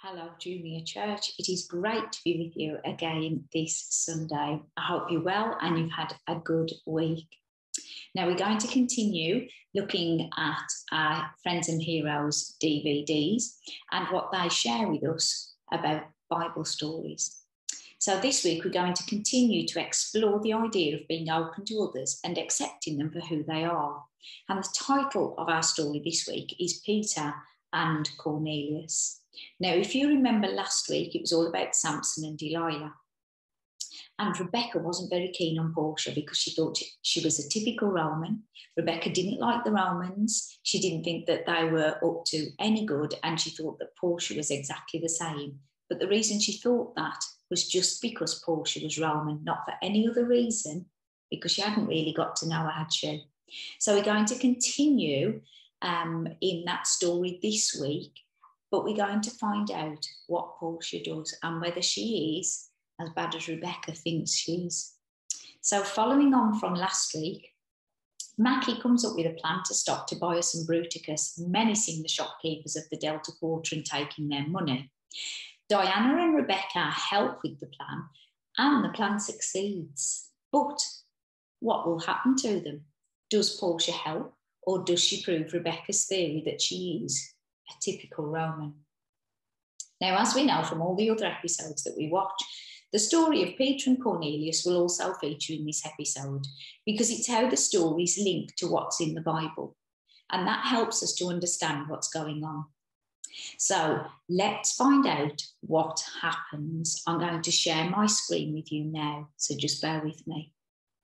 Hello, Junior Church. It is great to be with you again this Sunday. I hope you're well and you've had a good week. Now, we're going to continue looking at our Friends and Heroes DVDs and what they share with us about Bible stories. So this week, we're going to continue to explore the idea of being open to others and accepting them for who they are. And the title of our story this week is Peter and Cornelius. Now, if you remember last week, it was all about Samson and Delilah. And Rebecca wasn't very keen on Portia because she thought she was a typical Roman. Rebecca didn't like the Romans. She didn't think that they were up to any good, and she thought that Portia was exactly the same. But the reason she thought that was just because Portia was Roman, not for any other reason, because she hadn't really got to know her, had she? So we're going to continue in that story this week. But we're going to find out what Portia does and whether she is as bad as Rebecca thinks she is. So following on from last week, Mackie comes up with a plan to stop Tobias and Bruticus menacing the shopkeepers of the Delta Quarter and taking their money. Diana and Rebecca help with the plan and the plan succeeds. But what will happen to them? Does Portia help, or does she prove Rebecca's theory that she is a typical Roman? Now, as we know from all the other episodes that we watch, the story of Peter and Cornelius will also feature in this episode because it's how the stories link to what's in the Bible. And that helps us to understand what's going on. So let's find out what happens. I'm going to share my screen with you now, so just bear with me.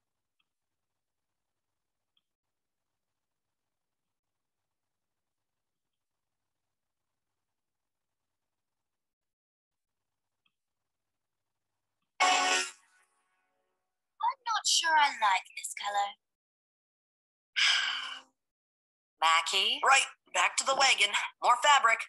Not sure I like this color. Mackie? Right, back to the wagon. More fabric.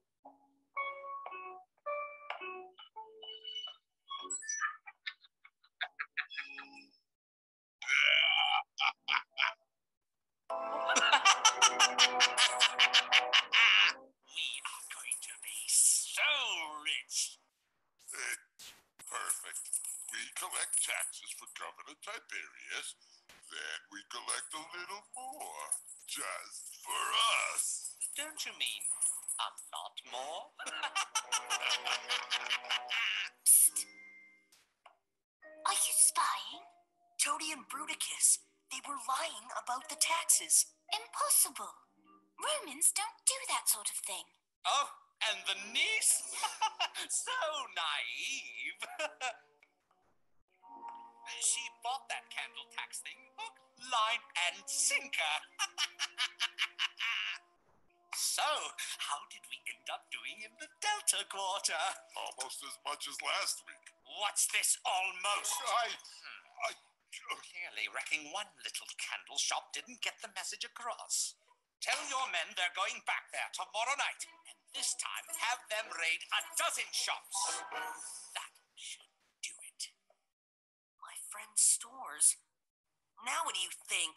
We are going to be so rich. Perfect. We collect taxes for Governor Tiberius, then we collect a little more, just for us. Don't you mean a lot more? Psst. Are you spying? Toady and Bruticus, they were lying about the taxes. Impossible. Romans don't do that sort of thing. Oh, and the niece? So naive. She bought that candle tax thing, hook, line, and sinker. So, how did we end up doing in the Delta Quarter? Almost as much as last week. What's this almost? I Clearly, wrecking one little candle shop didn't get the message across. Tell your men they're going back there tomorrow night, and this time have them raid a dozen shops. That should do it. My friend's stores. Now what do you think?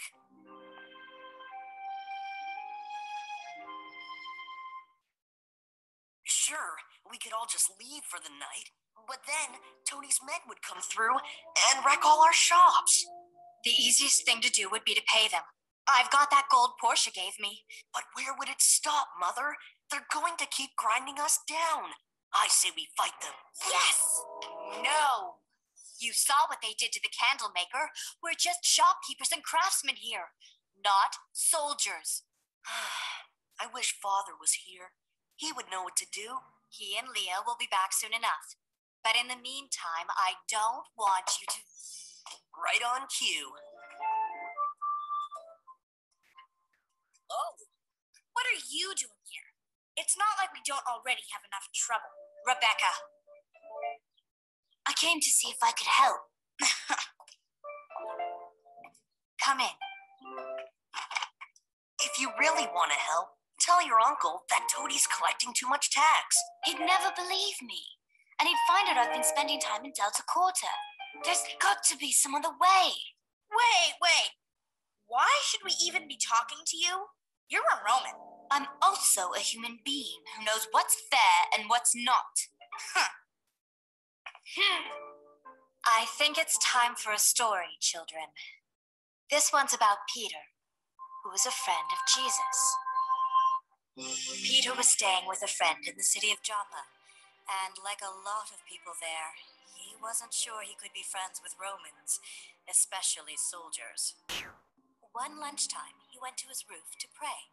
Sure, we could all just leave for the night, but then Tony's men would come through and wreck all our shops. The easiest thing to do would be to pay them. I've got that gold Portia gave me. But where would it stop, Mother? They're going to keep grinding us down. I say we fight them. Yes! No! You saw what they did to the candle maker. We're just shopkeepers and craftsmen here, not soldiers. I wish Father was here. He would know what to do. He and Leah will be back soon enough. But in the meantime, I don't want you to... Right on cue. Oh, what are you doing here? It's not like we don't already have enough trouble. Rebecca. I came to see if I could help. Come in. If you really want to help, tell your uncle that Toadie's collecting too much tax. He'd never believe me. And he'd find out I've been spending time in Delta Quarter. There's got to be some other way. Wait. Why should we even be talking to you? You're a Roman. I'm also a human being who knows what's fair and what's not. I think it's time for a story, children. This one's about Peter, who was a friend of Jesus. Peter was staying with a friend in the city of Joppa, and like a lot of people there, he wasn't sure he could be friends with Romans, especially soldiers. One lunchtime, he went to his roof to pray.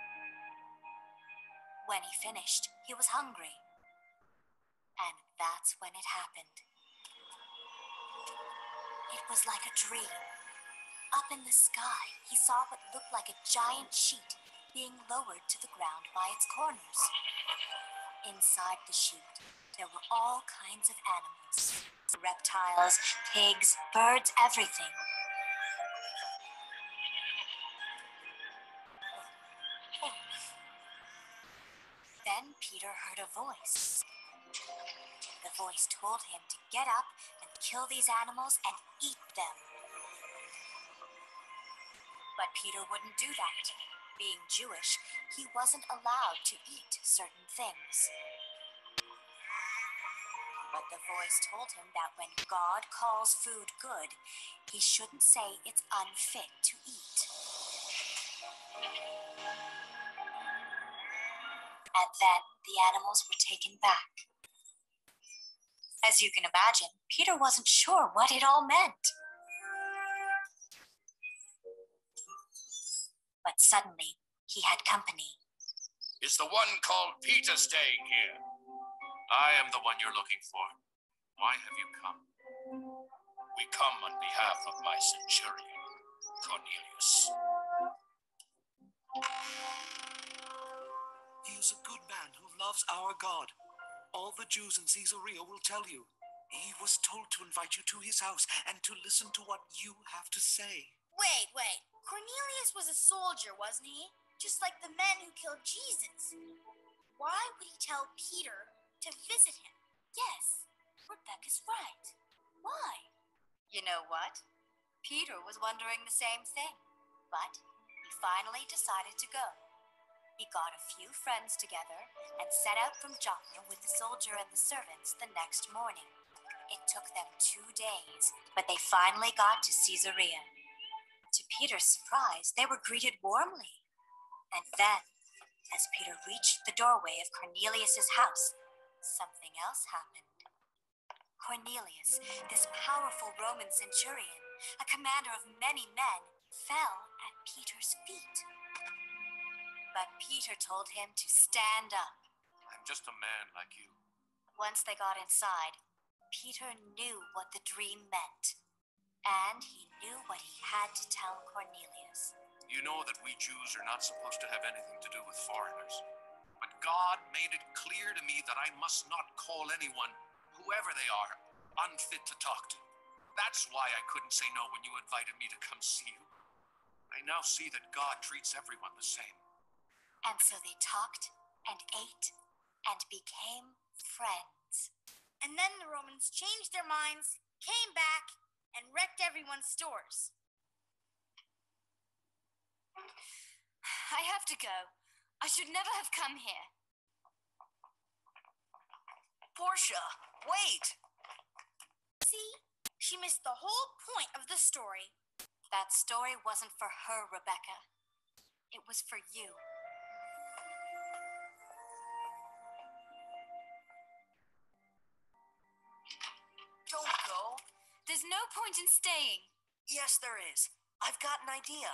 When he finished, he was hungry. And that's when it happened. It was like a dream. Up in the sky, he saw what looked like a giant sheet being lowered to the ground by its corners. Inside the sheet, there were all kinds of animals. Reptiles, pigs, birds, everything. Then Peter heard a voice. The voice told him to get up and kill these animals and eat them. But Peter wouldn't do that. Being Jewish, he wasn't allowed to eat certain things. But the voice told him that when God calls food good, he shouldn't say it's unfit to eat. And then the animals were taken back. As you can imagine, Peter wasn't sure what it all meant. But suddenly, he had company. Is the one called Peter staying here? I am the one you're looking for. Why have you come? We come on behalf of my centurion, Cornelius. He is a good man who loves our God. All the Jews in Caesarea will tell you. He was told to invite you to his house and to listen to what you have to say. Wait. Cornelius was a soldier, wasn't he? Just like the men who killed Jesus. Why would he tell Peter to visit him? Yes, Rebecca's right. Why? You know what? Peter was wondering the same thing, but he finally decided to go. He got a few friends together and set out from Joppa with the soldier and the servants the next morning. It took them 2 days, but they finally got to Caesarea. To Peter's surprise, they were greeted warmly. And then, as Peter reached the doorway of Cornelius' house, something else happened. Cornelius, this powerful Roman centurion, a commander of many men, fell at Peter's feet. But Peter told him to stand up. I'm just a man like you. Once they got inside, Peter knew what the dream meant. And he knew what he had to tell Cornelius. You know that we Jews are not supposed to have anything to do with foreigners. But God made it clear to me that I must not call anyone, whoever they are, unfit to talk to. That's why I couldn't say no when you invited me to come see you. I now see that God treats everyone the same. And so they talked and ate and became friends. And then the Romans changed their minds, came back, and wrecked everyone's stores. I have to go. I should never have come here. Portia, wait! See? She missed the whole point of the story. That story wasn't for her, Rebecca. It was for you. Don't go. There's no point in staying. Yes, there is. I've got an idea.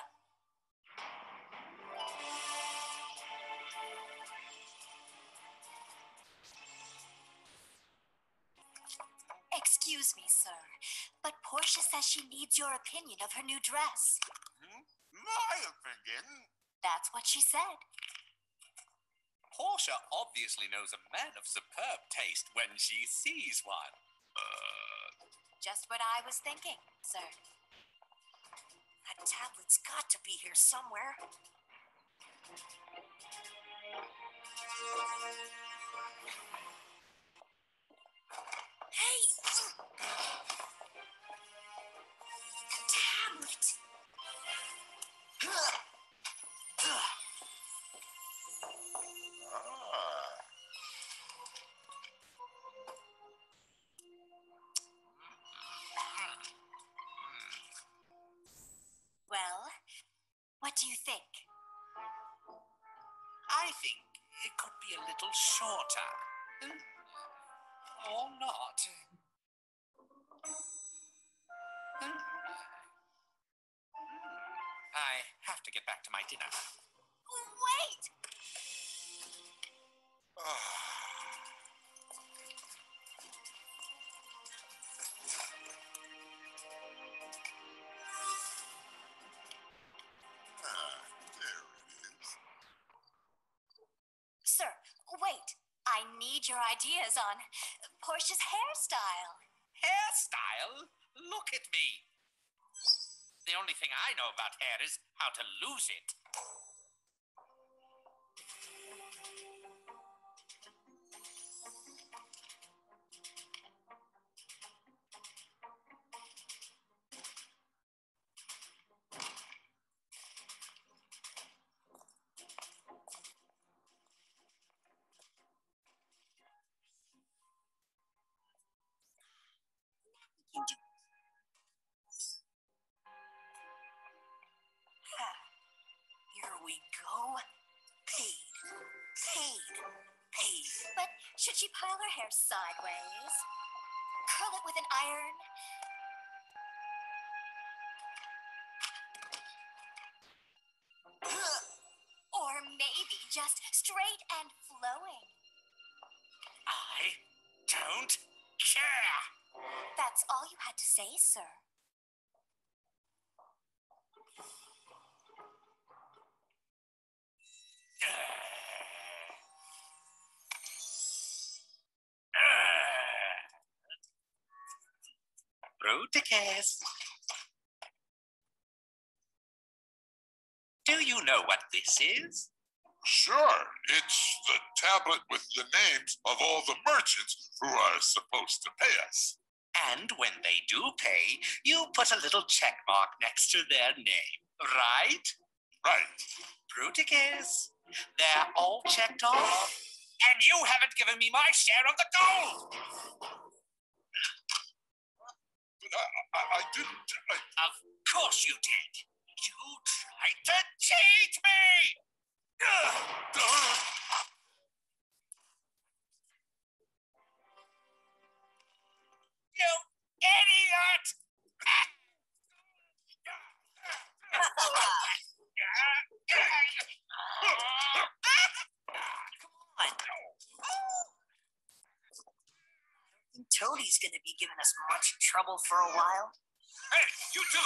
Excuse me, sir, but Portia says she needs your opinion of her new dress. My opinion? That's what she said. Portia obviously knows a man of superb taste when she sees one. Just what I was thinking, sir. That tablet's got to be here somewhere. Hey! The tablet! do you think? I think it could be a little shorter. Or not. I have to get back to my dinner. Wait! There it is. Sir, wait. I need your ideas on Portia's hairstyle. Hairstyle? Look at me. The only thing I know about hair is how to lose it. Here we go. Paid. But should she pile her hair sideways? Curl it with an iron? Or maybe just straight and flowing? I don't care. That's all you had to say, sir. Bruticus. Do you know what this is? Sure, it's the tablet with the names of all the merchants who are supposed to pay us. And when they do pay, you put a little check mark next to their name, right? Right. Bruticus, they're all checked off. And you haven't given me my share of the gold! But I didn't. Of course you did. You tried to cheat me! You idiot! Toadie's gonna be giving us much trouble for a while. Hey, you two!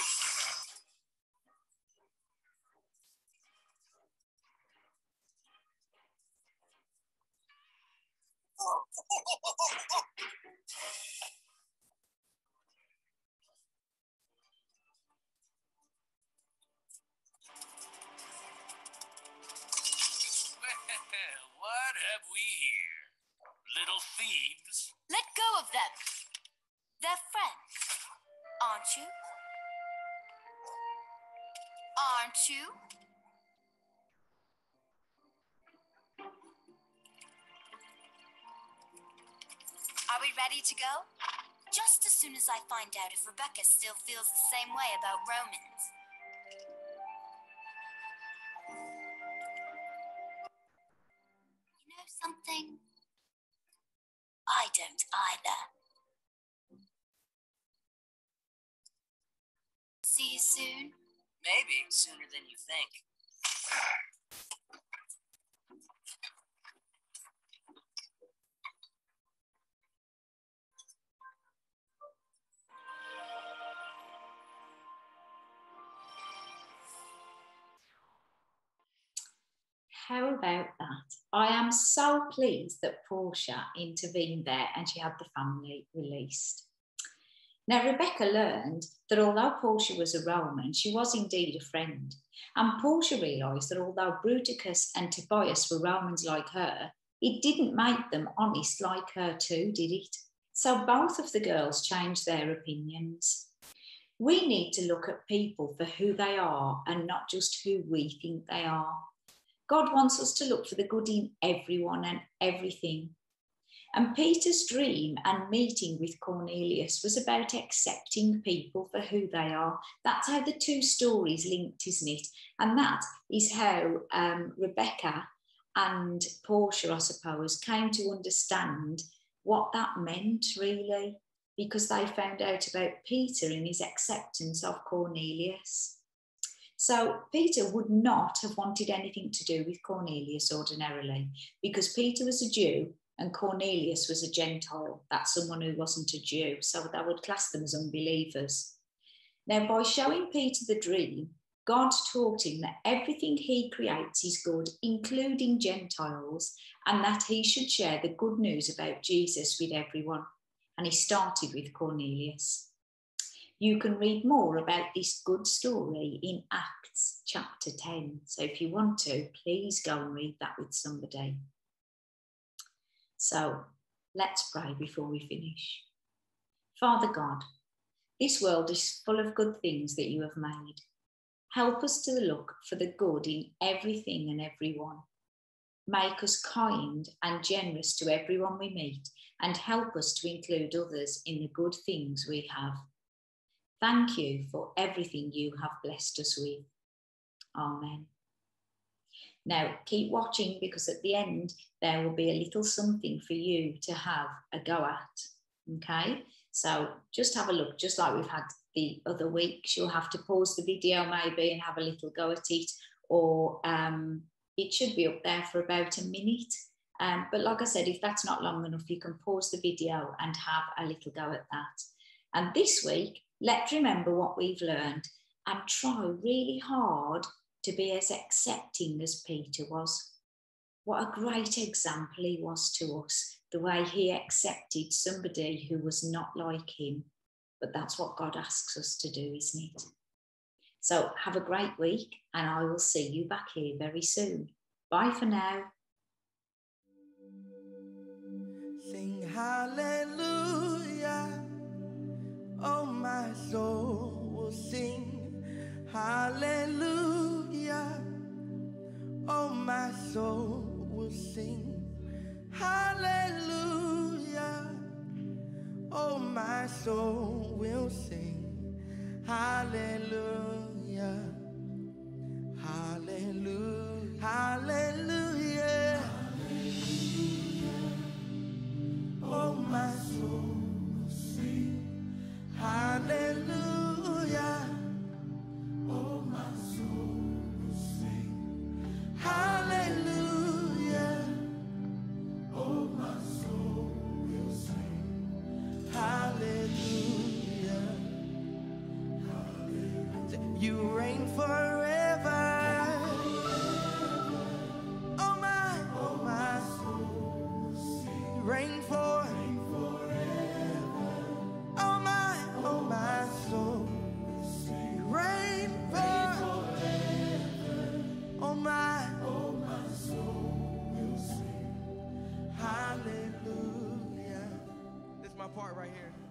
What have we here? Little thieves? Let go of them. They're friends, aren't you? Aren't you? Are we ready to go? Just as soon as I find out if Rebecca still feels the same way about Romans. You know something? I don't either. See you soon. Maybe sooner than you think. How about that? I am so pleased that Portia intervened there and she had the family released. Now, Rebecca learned that although Portia was a Roman, she was indeed a friend. And Portia realised that although Bruticus and Tobias were Romans like her, it didn't make them honest like her too, did it? So both of the girls changed their opinions. We need to look at people for who they are and not just who we think they are. God wants us to look for the good in everyone and everything. And Peter's dream and meeting with Cornelius was about accepting people for who they are. That's how the two stories linked, isn't it? And that is how Rebecca and Portia, I suppose, came to understand what that meant, really, because they found out about Peter and his acceptance of Cornelius. So Peter would not have wanted anything to do with Cornelius ordinarily, because Peter was a Jew and Cornelius was a Gentile. That's someone who wasn't a Jew, so they would class them as unbelievers. Now, by showing Peter the dream, God taught him that everything he creates is good, including Gentiles, and that he should share the good news about Jesus with everyone. And he started with Cornelius. You can read more about this good story in Acts chapter 10. So if you want to, please go and read that with somebody. So let's pray before we finish. Father God, this world is full of good things that you have made. Help us to look for the good in everything and everyone. Make us kind and generous to everyone we meet, and help us to include others in the good things we have. Thank you for everything you have blessed us with. Amen. Now, keep watching, because at the end, there will be a little something for you to have a go at. Okay? So just have a look, just like we've had the other weeks. You'll have to pause the video maybe and have a little go at it, or it should be up there for about a minute. But like I said, if that's not long enough, you can pause the video and have a little go at that. And this week, let's remember what we've learned and try really hard to be as accepting as Peter was. What a great example he was to us, the way he accepted somebody who was not like him. But that's what God asks us to do, isn't it? So have a great week, and I will see you back here very soon. Bye for now. Sing hallelujah. Oh, my soul will sing hallelujah. Oh, my soul will sing hallelujah. Oh, my soul will sing hallelujah. Hallelujah. Hallelujah. Oh, my soul will sing hallelujah. Oh, my soul will sing hallelujah. Oh, my soul will sing hallelujah. Hallelujah. You reign forever. Oh, my soul will sing. You reign forever. Oh, my soul will sing. You reign forever. Oh, my soul will sing hallelujah. This is my part right here.